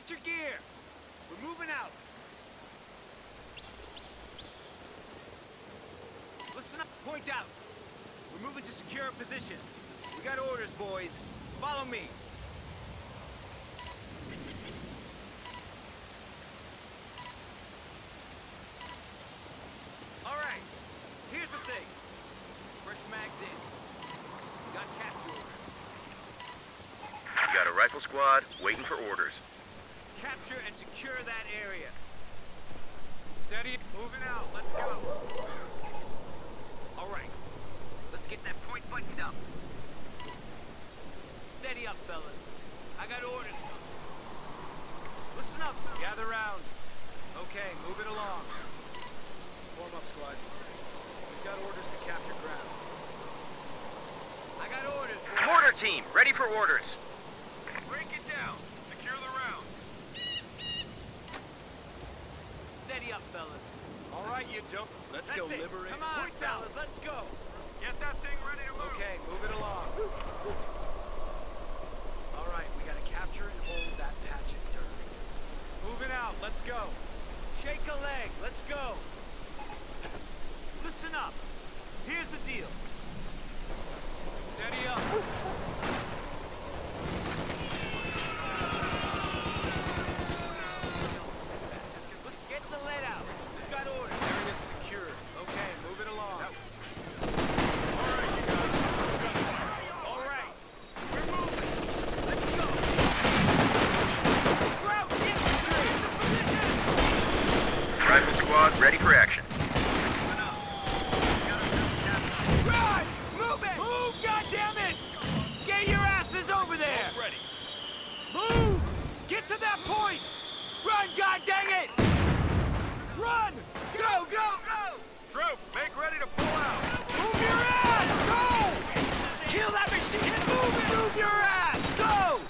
Get your gear! We're moving out! Listen up, point out! We're moving to secure a position. We got orders, boys. Follow me. Alright, here's the thing. Fresh mags in. Got capture orders. You got a rifle squad waiting for orders. Capture and secure that area. Steady, moving out. Let's go. Alright, let's get that point buttoned up. Steady up, fellas. I got orders coming. Listen up, gather round. Okay, move it along. Form up, squad. We've got orders to capture ground. I got orders. Mortar team, ready for orders. Break it down. Secure the round. Steady up, fellas. All right, you dope. Let's go liberate. Come on, fellas, let's go. Get that thing ready to move. Okay, move it along. All right, we gotta capture and hold that patch of dirt. Moving out, let's go. Shake a leg, let's go. Listen up. Here's the deal. Steady up. Let's get the lead out. We've got orders. Area secured. Okay, move it along. That was all right, you guys. All right. We're moving. Let's go. Route infantry. Position. Rifle squad ready for action. Run! Move it! Move, goddammit! Get your asses over there! Ready. Move! Get to that point! Run, goddang it! Run! Go, go, go! Troop, make ready to pull out! Move your ass! Go! Kill that machine and move it! Move your ass! Go!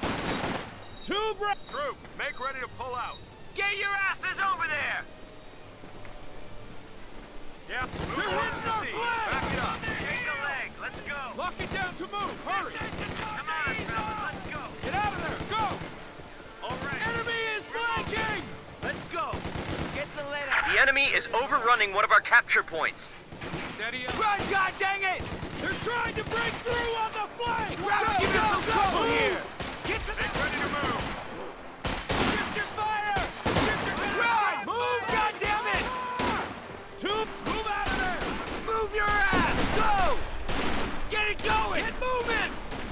Troop, make ready to pull out! Get your asses over there! Yeah, move towards the sea. Back it up. Take a leg. Let's go. Lock it down to move. Hurry. Come on, fellas. Let's go. Get out of there. Go. All right. Enemy is flanking. Let's go. Get the lead out. The enemy is overrunning one of our capture points. Steady up. Run, god dang it. They're trying to break through on the flank. Give us some trouble here. Get to the... ready to move. Shift your fire. Shift your fire. Run. Move, god damn it. Move out of there! Move your ass! Go! Get it going! Get moving!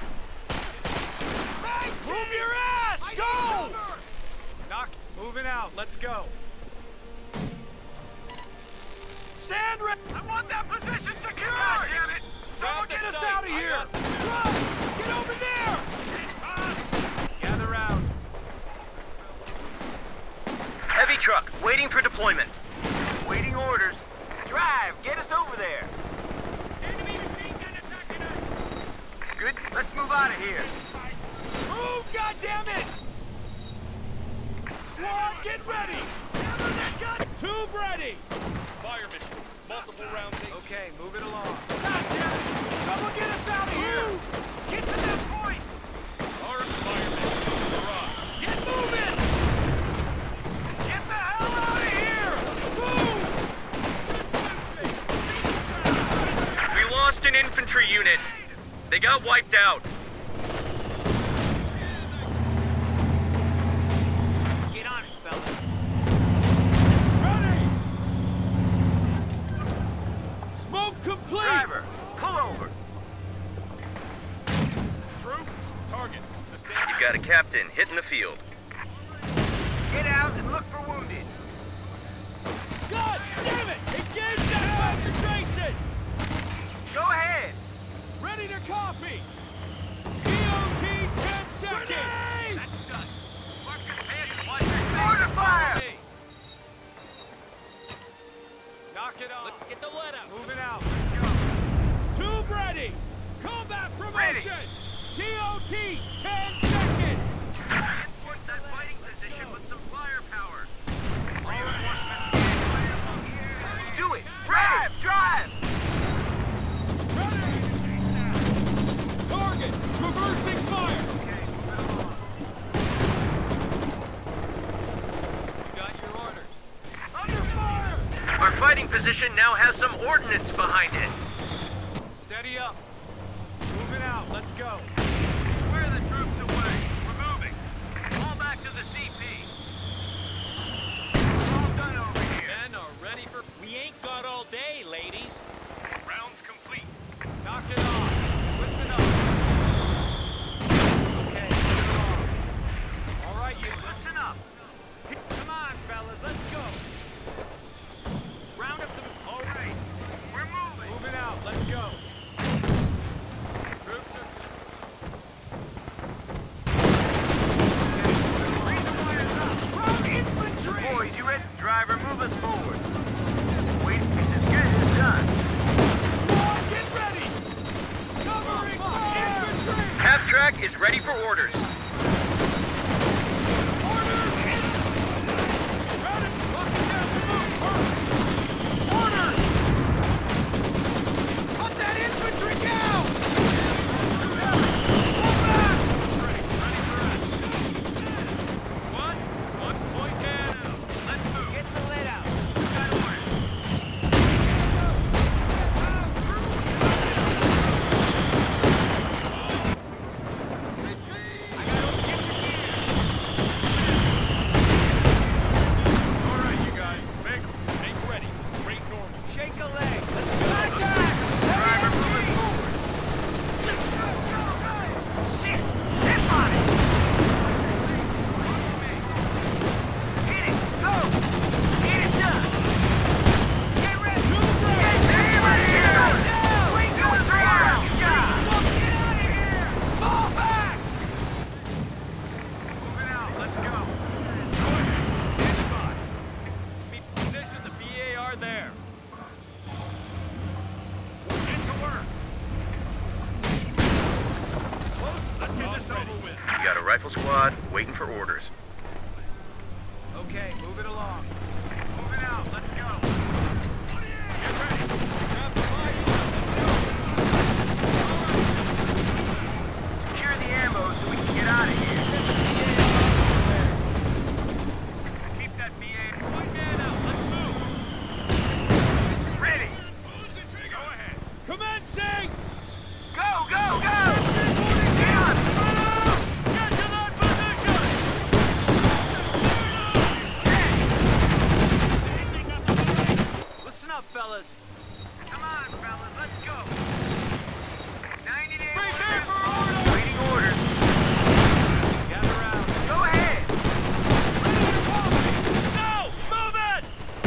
Move your ass! Go! Knock. Moving out. Let's go. Stand ready! I want that position secure! God damn it! Someone get us out of here! Run! Get over there! Gather round. Heavy truck waiting for deployment. Waiting orders. Drive! Get us over there! Enemy machine gun attacking us! Good. Let's move out of here. Move, goddammit! Squad, get ready! Hammer that gun! Tube ready! Fire mission. Multiple rounds. Okay, move it along. Goddammit! Someone get us out of here! Get to that point! Armed fire mission. Hurrah! Get moving! Get the hell out of here! Move! We lost an infantry unit. They got wiped out. Get on it, fellas. Ready! Smoke complete! Driver, pull over. Troops, target. Sustain. You got a captain hitting the field. Get out and look for wounded. God damn it! Engage that concentration! Go ahead. Ready to copy! TOT 10 seconds! That's done. Mark your pants. Order fire! Knock it off. Let's get the lead out. Moving out. Tube ready! Combat promotion! Ready. TOT 10 seconds! Reinforce that fighting position with some firepower. Do it. Drive. Drive. Ready! position now has some ordnance behind it. Steady up. Moving out. Let's go. Where are the troops away? We're moving. All back to the CP. All done over here. Men are ready for... We ain't got all day, ladies. Rounds complete. Knock it off. Listen up. Okay, move on. All right, you. Listen up. Come on, fellas. Let's go. Round up the... All right. We're moving. Moving out. Let's go. Troops are... Bring the wires up. Round infantry! Boys, you ready? Driver, move us forward. Wait, it's as good as done. Get ready! Covering infantry! Half-track is ready for orders. Orders! Round it! Lock it down to move first! Orders! Put that infantry down! Pull back! One point down. Let's move. Get the lead out! Got orders. All right, you guys. Make ready. Break normal. Shake a leg. Let's go. Attack! Driver, move us forward. Shit! Step on it! Hit it! Go! Get it done! Get ready! Get ready! We do it for our job! Get out of here! Fall back! Moving out, let's go. Stand by. Meet position. The BAR there. Get to work. Close. Let's get this over with. You got a rifle squad waiting for orders. Okay, move it along. Moving out, let's go. Get ready. Grab the flag. Secure the ammo so we can get out of here. Keep that BA. One man out. Let's move. Ready. Go ahead. Commencing! Go, go, go! Get on! Get to that position! Listen up, fellas. Come on, fellas, let's go. 90 days. Prepare for order! Waiting orders. Gather around. Go ahead. No! Move it!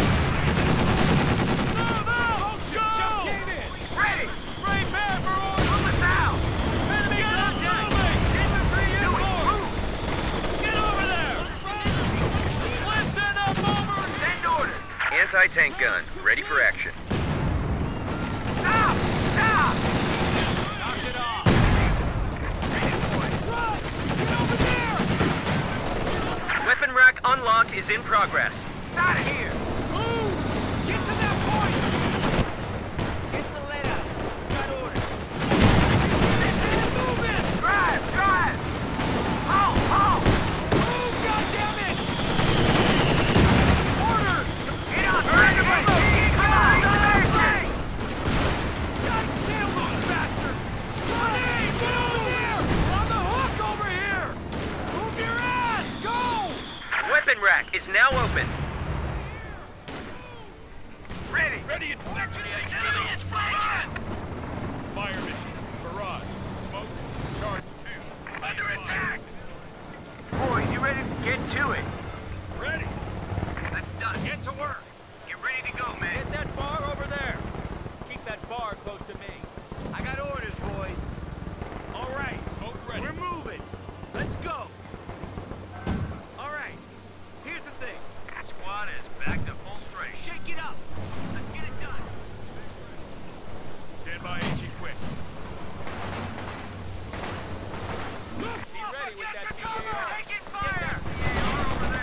Move out! Go! Just came in. Ready. Prepare for order! Move us out. Enemy contact! Infantry Get units, move. Get over there! Listen up, over! Send orders. Anti-tank gun, ready for action. Stop! Stop! Knock it off! Ready, boys. Run! Get over there! Weapon rack unlock is in progress. It's out of here. Move! Get to that point! Get the lead out. Got orders. Move it! Drive, drive. Halt, halt. Move, goddammit! Orders! Get on, turn the boat. Come on, go there, play. Goddamn those bastards! Hey, get over there! On the hook over here! Move your ass! Go! Weapon rack is now open. Ready. Ready and Fire mission. Barrage. Smoke. Charge. Under attack. Boys, you ready to get to it? Ready. That's done. Get to work. Get ready to go, man. Get that bar over there. Keep that bar close to me. I got orders, boys. All right. Smoke ready. We're moving. Let's go. All right. Here's the thing. Squad is back to full strength. Shake it up. Let's get it done. Stand by, HE quick. Be ready with that BAR. Taking fire. Get that BAR over there.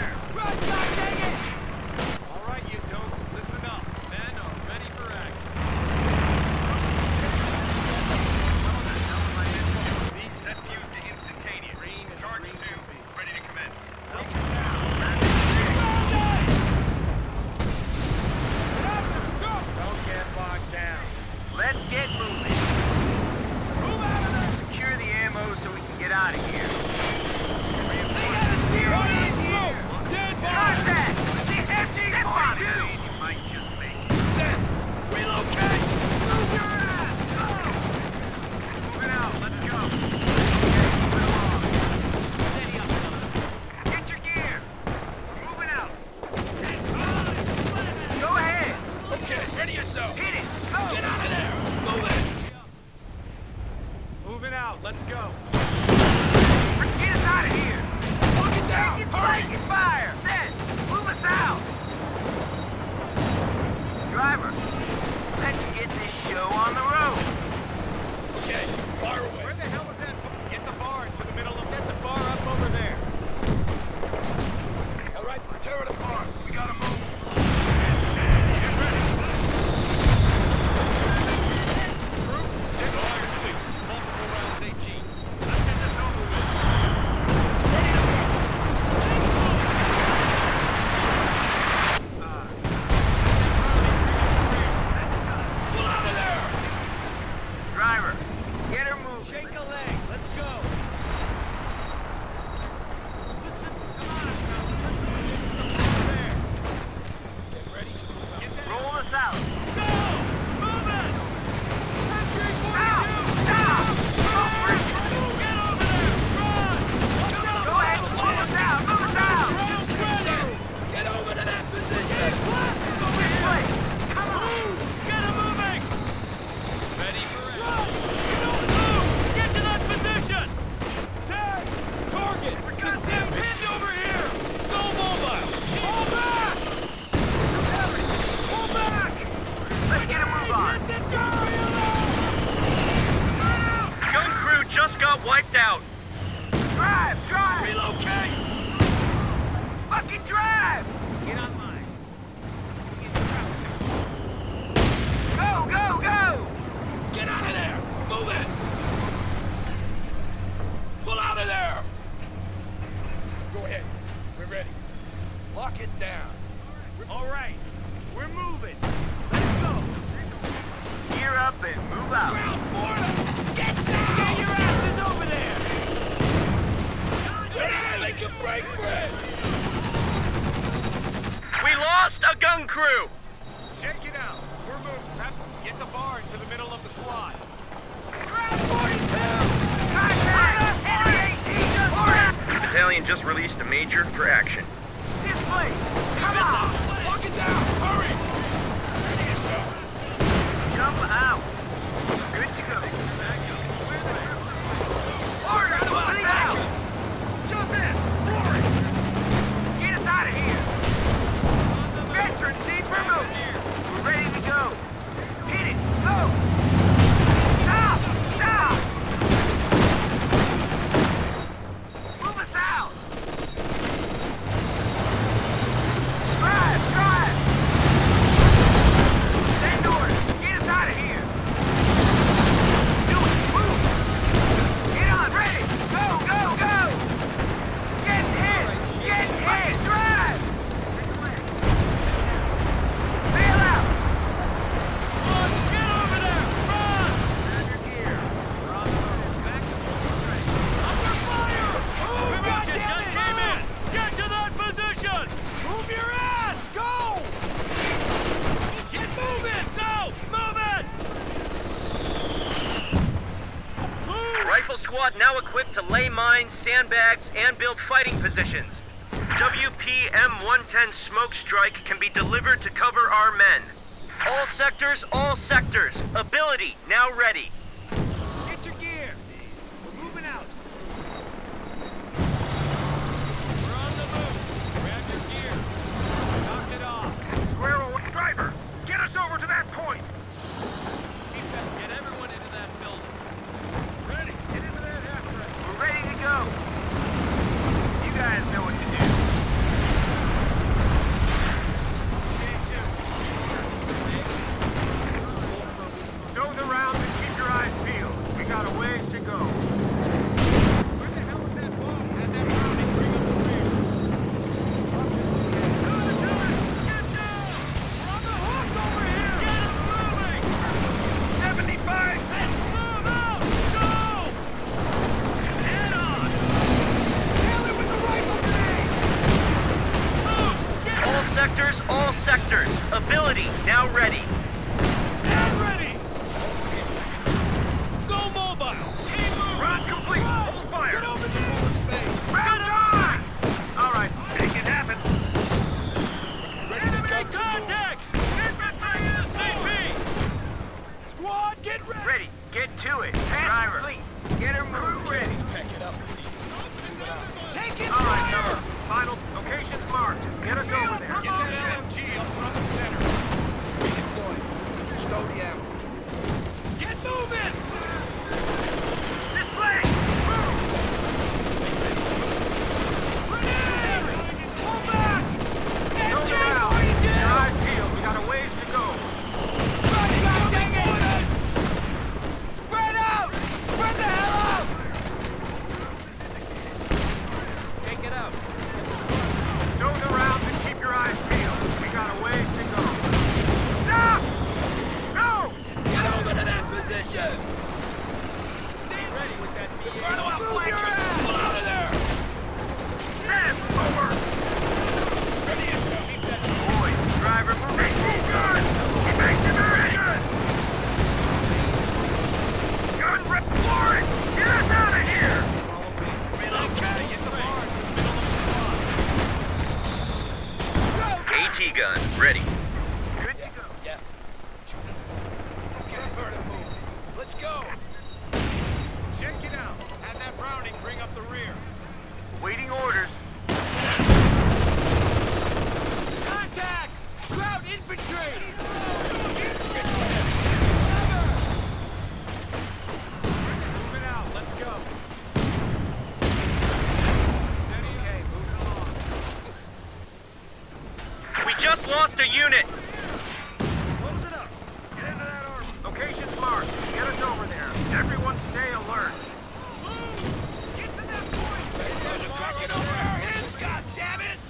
We're ready. Lock it down. All right. We're moving. Let's go. Gear up and move out. Ground Florida! Get down! Get your asses over there! We're not make a break for it! We lost a gun crew! Shake it out. We're moving. Prep. Get the bar into the middle of the squad. Ground 42! Contact! Enemy 18! Florida! The battalion just released a major for action. This way! Come on! Lock it down! Hurry! Jump out! Good to go. Florida, move out! Jump in! Florida! Get us out of here! Veteran team promotion! We're ready to go! Hit it! Go! Stop! Stop! Move us out! Drive! Drive! Send orders! Get us out of here! Do it! Move! Get on! Ready! Go! Go! Go! Get hit! Get hit! Drive! Bail out! Squad, get over there! Run! Grab your gear. We're on the move. Back to full strength. Under fire! Move, Promotion goddammit! just came in! Get to that position! Move your ass! Go! Get moving! Go! Move it! Move! Rifle squad now equipped to lay mines, sandbags, and build fighting positions. WP-M110 Smoke Strike can be delivered to cover our men. All sectors, ability now ready. Get your gear! We're moving out. We're on the move! Grab your gear! Knocked it off. Square away. Driver, get us over to that point. Keep that. Get everyone into that building. Ready. Get into that half track. We're ready to go. You guys know what to do. Stay tuned. Stow the rounds and keep your eyes peeled. We got a ways to go. Where the hell is that bomb? Have that rounding bring up the rear. Get down! We're on the hook over here! Get it moving! 75! Let's move out! Go! Head on! Nail it with the rifle grenade! Move! Get All sectors, ability now ready. Stand ready! Go mobile! Keep moving! Rounds complete. Hold fire. Get over there! Rounds on! All right, make it happen. Enemy contact! Infantry CP! Squad, get ready! Ready, get to it. Driver, get her moved. Ready. Pack it up, please. Take it! All right, fire! number. Final location's marked. Get us over there. Get that LMG up front and center. Get it going. Stow the ammo. Get moving! This way! Move! Grenade! Pull back! Stow the round. Your eyes peeled. We got a ways to go. Run, God dang it! Spread out! Spread the hell out! Take it out. Get the squad. Stow the rounds and keep your eyes peeled. We got a ways to go. Stop! No! Get over to that position! Stay ready with that BA. Try to outflank your ass! Pull out of there! Stand over! Ready to go. Keep that. Boys, driver, move it. Gun! Evacuation! Gun rep Florida! Get us out of here! Relocate. Get the bar to the middle of the squad. Go! AT gun ready. Good to go. Yeah. Get a bird and move. Let's go. Check it out. Have that Browning bring up the rear. Waiting orders. Contact! Ground infantry! Moving out. Let's go. Steady. Okay, moving along. We just lost a unit. Close it up. Get into that arm. Location's marked. Get us over there. Everyone stay alert. Get to that point! Those are cracking over our heads, goddammit!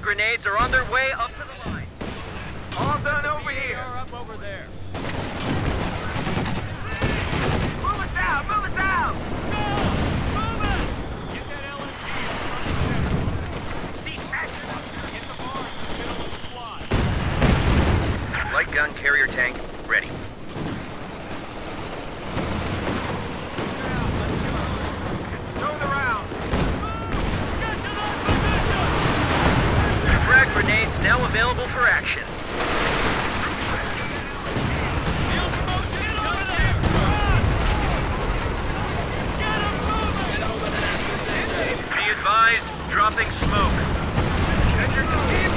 grenades are on their way up to the line. All done over here. Up over there. Move us out! Move us out! Move it! Get that LMG up front and center. Cease action! Get the barn in the middle of the squad. Light gun carrier tank ready. Throw the round! Get to that position! Frag grenades now available for action. Field promotion, get over there! Run! Get him moving! Get over there! Be advised, dropping smoke. Send your team!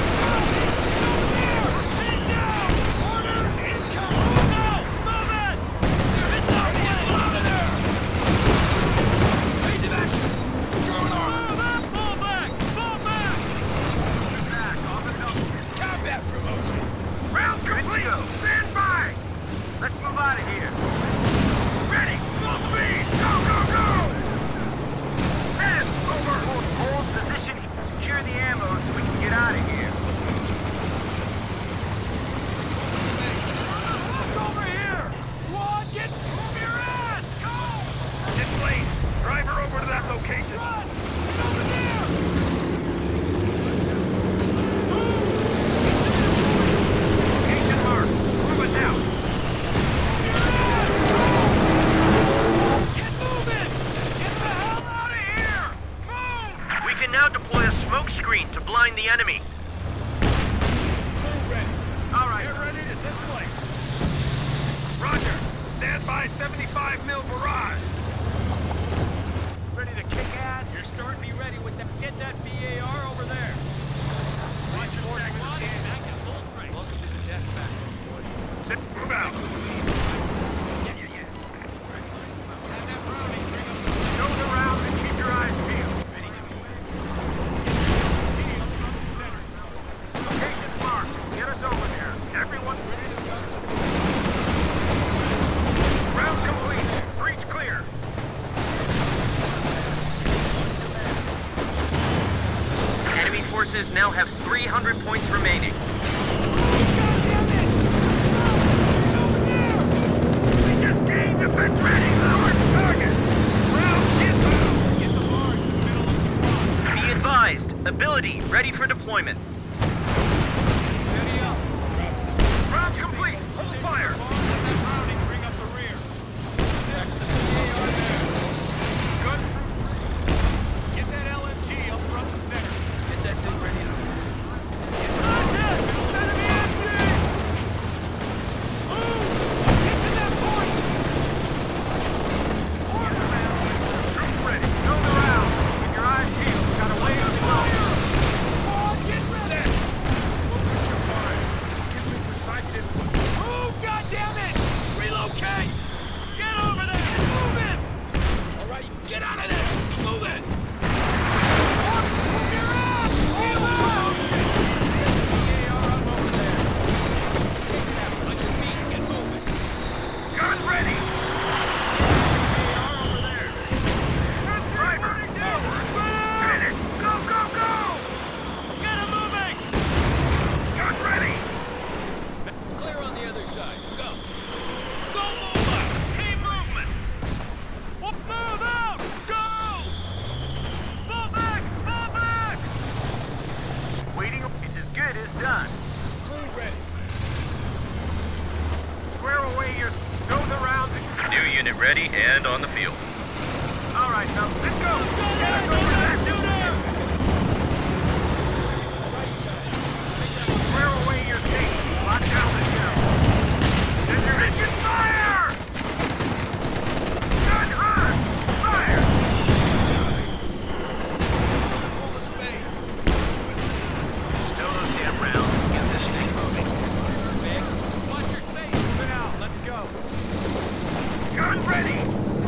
Sit down! Orders incoming! Go! Move it! It's up! Get over there! Phase of action! German armor! Move up! Pull back! Pull back! Back, on the double. Combat promotion! Round complete! Stand by! Let's move out of here. Ready! Full speed! Go, go, go! Head! Over! Hold position. Secure the ammo so we can get out of here. Look over here! Squad, get move your ass! Go! This place! Drive her over to that location. Run! Get over there! Location marked. Move us out. Get moving! Get the hell out of here! Move! We can now deploy a smoke screen to blind the enemy. Move ready. All right. Get ready to this place. Roger. Stand by 75 mil barrage. Ready to kick ass? You're starting me ready with that. Get that BAR over there. Watch your second scan. Back at full strength. Welcome to the death battle, boys. Sit. Move out. Yeah. Have that Browning bring up the Go the round and keep your eyes peeled. ready to move. Get up front and center. Location's marked. Get us over there. Everyone's Ready to go. round complete. Breach clear. Enemy forces now have 300 points remaining. We just gained defense ready. Our target. Round inbound. Get the barns in the middle of the squad. Be advised, ability ready for deployment. Steady up. Round complete. Hold fire. Let that Browning bring up the rear. Position the BAR there. Good. Get that LMG up front and center. Get that thing ready to move. Get right there! Enemy MG! Move! Get to that point! Troops ready. Go the round. Keep your eyes peeled. Got a way up to go. Squad, get ready! Set! Focus your fire. Give me precise input. Move, goddammit! Relocate! Get over there! Get moving! All right, get out of there! Move it! Move your ass! Move out! Shit! BAR up over there. Take it out. Like your feet. Get moving. Gun ready. BAR over there. Driver. Forward. Finish. Go, go, go. Get him moving! Gun ready. It's clear on the other side. Go. Go move up! Keep movement! Move out! Go! Fall back! Fall back! Waiting. It's as good as done. Crew ready. Square away your. Go the rounds. New unit ready and on the field. All right, now let's go. Go Get there! us Go over there! that. Shoot him! Square away your station. Lock down the shell. Send your engine fire. Gun run. Fire. Pull the spades. Stow those damn rounds. Get this thing moving. Vic, watch your space. Move it out. Let's go. Gun ready.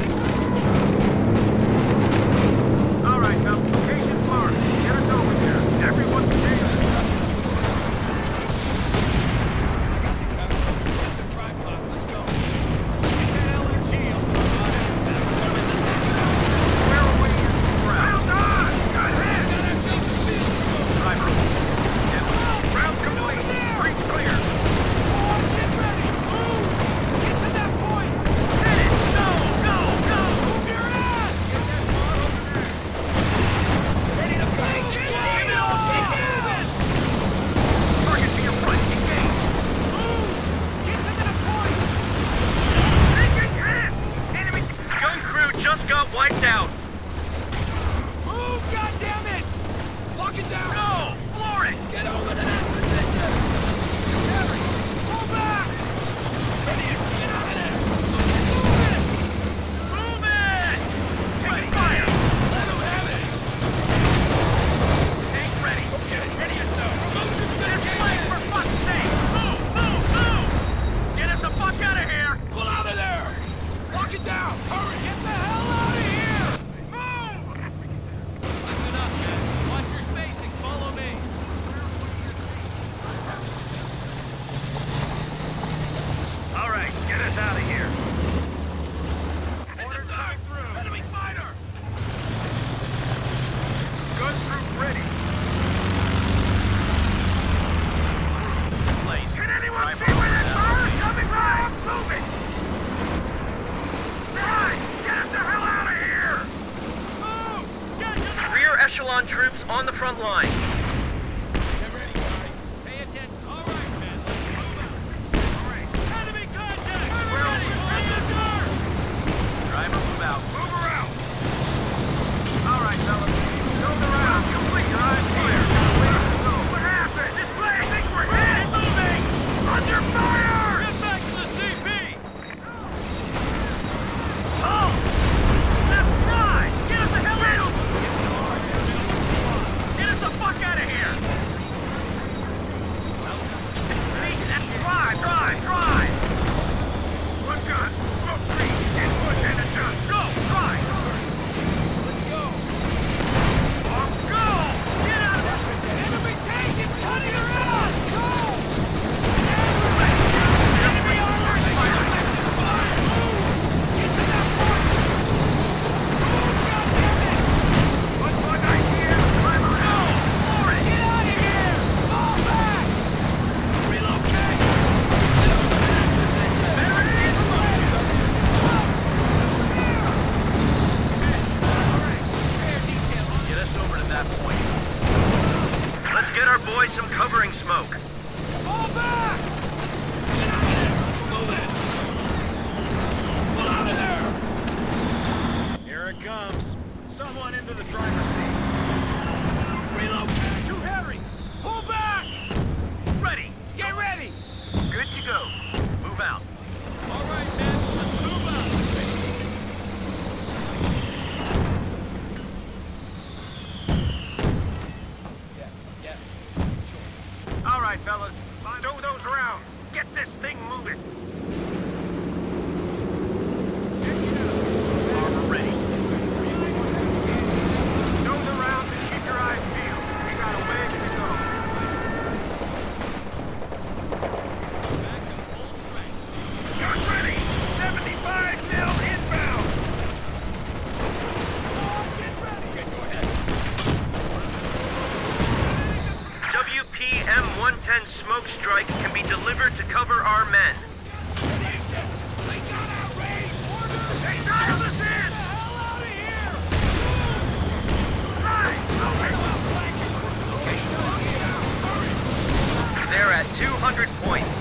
All right, now location's marked. Get us over there. Everyone stay. Get the tripod. Let's go. Get that LMG up front. Square away your round. Gun ahead. Got ourselves a field. Driver. wiped out. Move, goddammit! Lock it down! Go! Floor it! Get over to that position! Harry, pull back! Idiot, get out of there! Move it! Take fire! Let him have it! Tank ready! Okay, ready yourself. Motion just This came way, in! for fuck's sake! Move! Move! Move! Get us the fuck out of here! Pull out of there! Lock it down! Hurry! Get the hell out of here! Move! Listen up, man. Watch your spacing. Follow me. All right, get us out of here. Orders coming through. Enemy fighter! Gun troop ready. Place. Can anyone see where that car is coming from? Move it! Right! Get us the hell out of here! Move! Get to the... Rear echelon troops on the front line. Get ready, guys. Pay attention. All right, man. Let's move out. All right. Enemy contact! Where Ready! else? Open the doors! Driver, move out. Move around! All right, fellas. Build around. Complete. Your eyes clear. What happened? This place! I think we're hit! Moving! Under fire! Get back to the CP! Oh! Left side! Get us the hell out! Get us the fuck out of here! See, that's drive! One gun, smoke screen, input and adjust. Go! Drive! Let's go! Go! Get out of there! Enemy tank is cutting her ass! Go! Enemy armor! Fire! Move! Get to that point! Move, goddammit! One nice here! Climb around! Floor it! Get out of here! Fall back! Relocate! Get over to that position! There it is! Get us over to that point. Let's get our boys some covering smoke. Fall back! Get out of there! Move it! Pull out of there! Here it comes. Someone into the driver's seat. Relocate! Too hairy! Pull back! Ready! Get ready! Good to go. Move out. All right, men. Let's move out! All right, fellas. Stow those rounds. Get this thing moving. Armor ready. Stow the rounds and keep your eyes peeled. We got a ways to go. Back to full strength. Guns ready. 75 mil inbound. Get ready! Okay, go ahead. WPM-110 smoke strike can be delivered to cover our men. Position! We got our raid! Order! They dialed us Get in. the hell out of here! Right. Moving. They're at 200 points.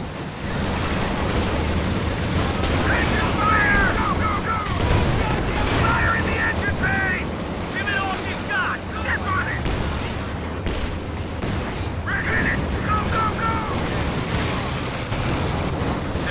Engine fire! Go, go, go! Fire in the engine bay! Give it all she's got! Step on it! Ready it! Go, go, go!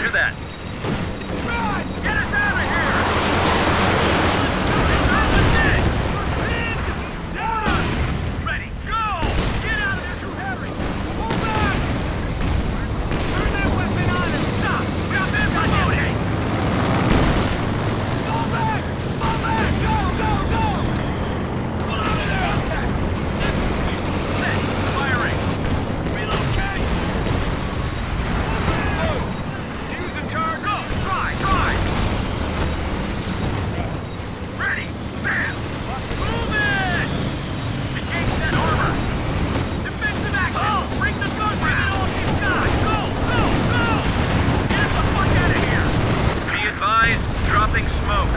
Roger that. Run! Get us out of here! Not with this! Down! Ready, go! Get out of there, too heavy! Pull back! Turn that weapon on and stop! We got men reloading! Fall back! Fall back! Go, go, go! Pull out of there! Set! Firing! Relocate! Move! Use the charge! Go! Try! Ready! Sam! Move it! Engage that armor! Defensive action! Oh! Bring the gun! Bring it all you've got! Go! Go! Go! Get us the fuck out of here! Be advised, dropping smoke.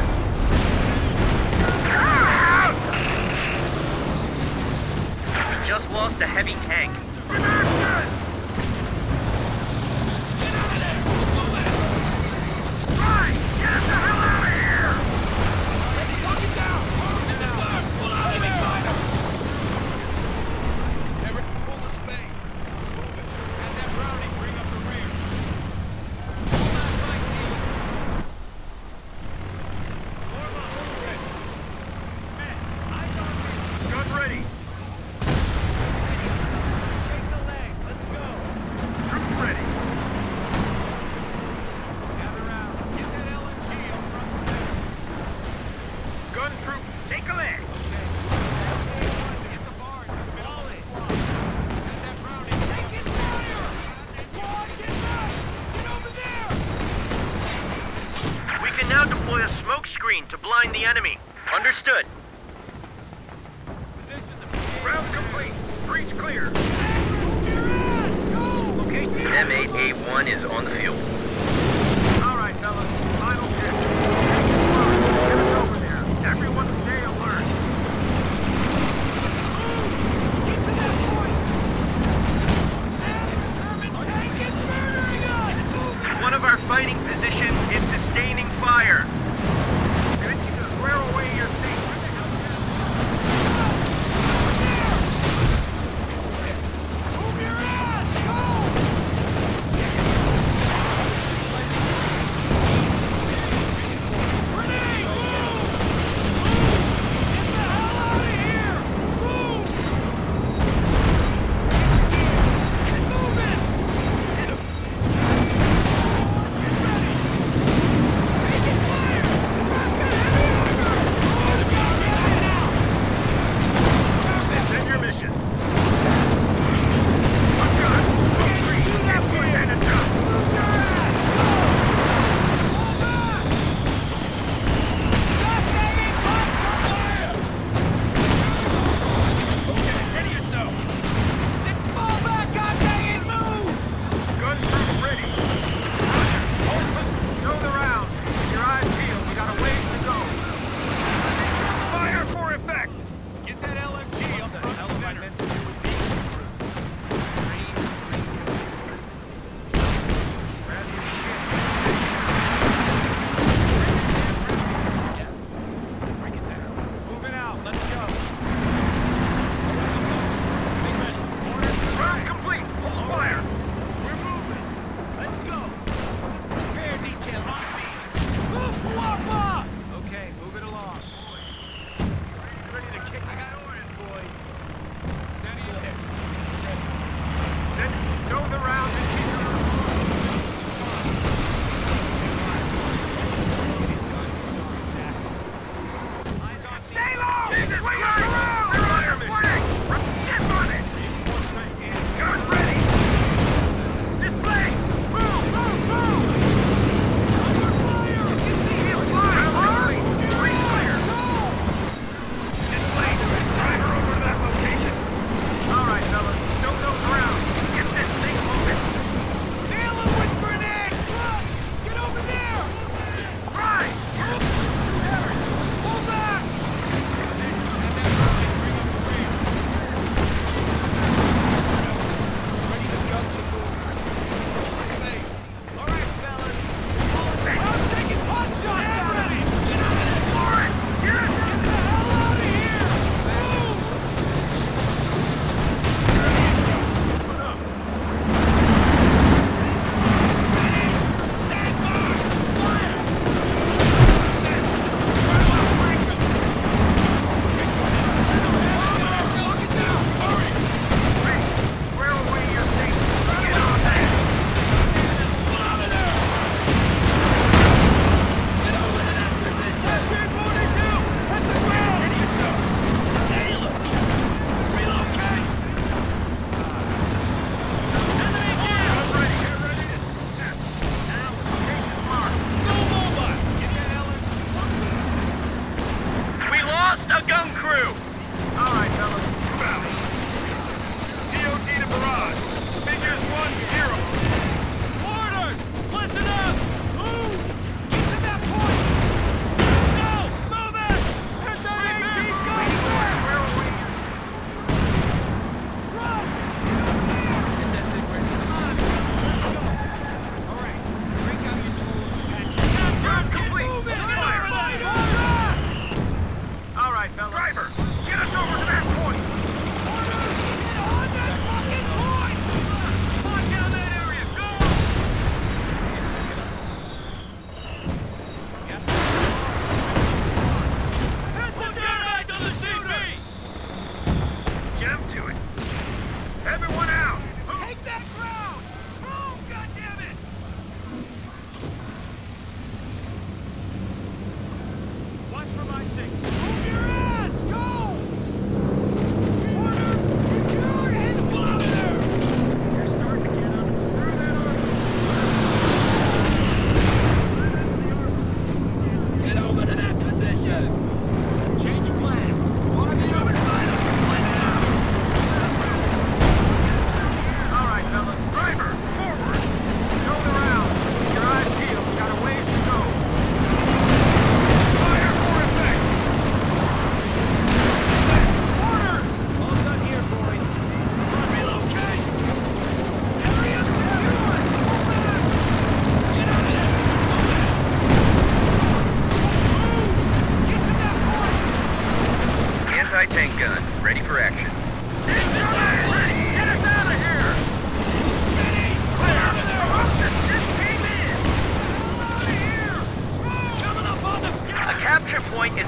We just lost a heavy tank. Right! Get us the hell out of here! Lock it down! In the fire! Pull out of there! Everett, pull the spade. Move it. And that Browning, bring up the rear. Pull that right, Neil. Norma, hold ready. Men, eyes on me. Gun ready! Take the leg. Let's go. Troop ready! Gather round. Get that LMG up front and center. Gun troop, take a leg! Get the barge in the middle of the squad. And that Browning. Taking fire! Squad, get back! Get over there! We can now deploy a smoke screen to blind the enemy. Understood. Position the brigade. Round complete! Breach clear! Okay, M8A1 is on the field. Alright, fellas, final hit. Get us over there. Everyone stay alert. Get to that point! German tank is murdering us! One of our fighting positions is sustaining fire. Good to swear away your state. Move your ass! Go!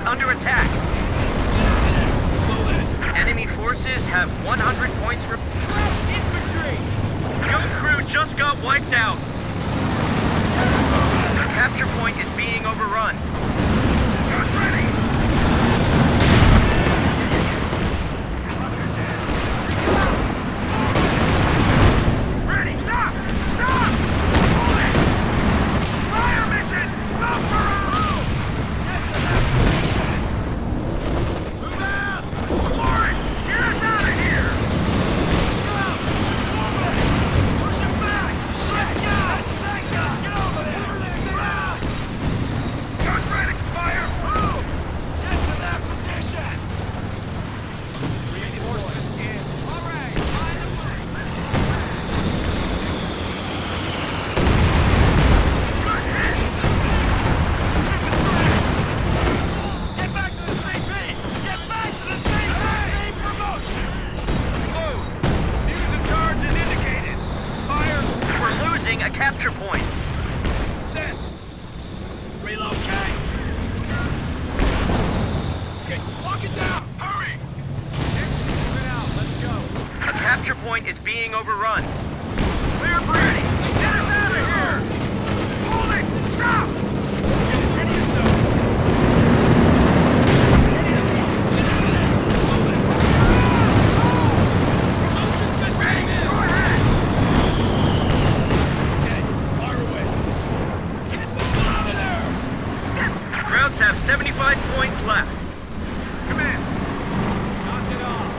under attack. Enemy forces have 100 points for... Infantry! Young crew just got wiped out. The capture point is being overrun. Guns ready! Ready! Stop! Stop! Hold it! Fire mission! Stop for all! Get to that position! Move out! Warren! Get us out of here! Go out! Move it! Push it back! Shit! Take that! Get over there! Get out! Guns ready! Fire! Move! Get to that position! Reinforcements in. All right, find a way. Good hit! Get back to the CP! Get back to the CP! Need promotion! Load! News and charge is indicated. Fire! We're losing a capture point. Send. Relocate! Okay, lock it down. Hurry! Move it out, let's go. A capture point is being overrun. Clear breathing! Get us out of here! Hold it! Stop! Ready yourself. Promotion just came in! Go ahead! Okay, fire away. Get out of there! Krauts have 75 points left. Commence! Knock it off.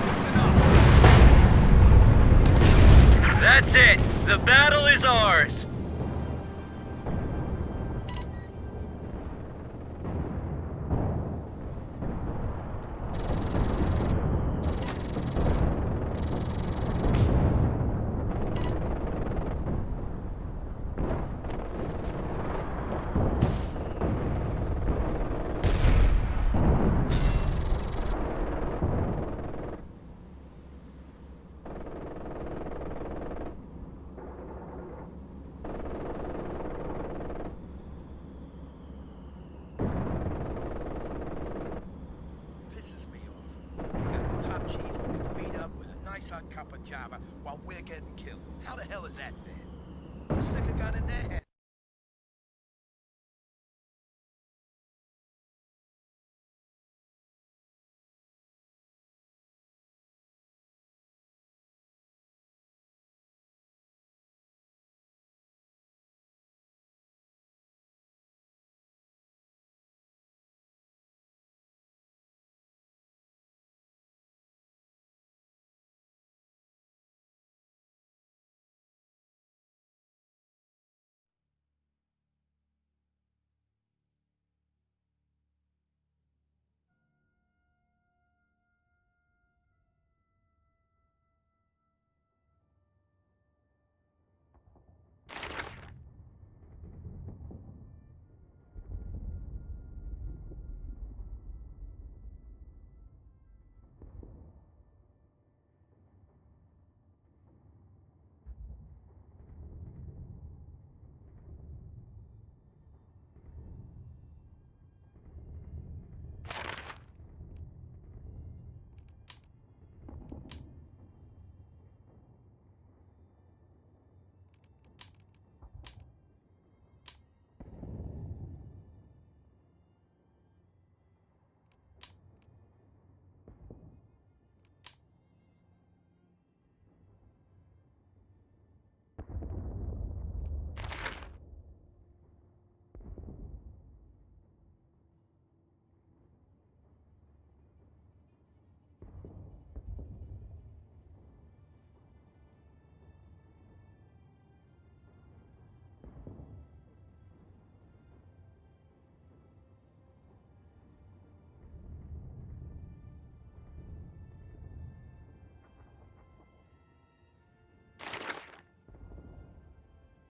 Listen up. That's it. The battle is ours. Pisses me off. You got the top cheese with your feet up with a nice hot cup of java while we're getting killed. How the hell is that fair? You stick a gun in their head.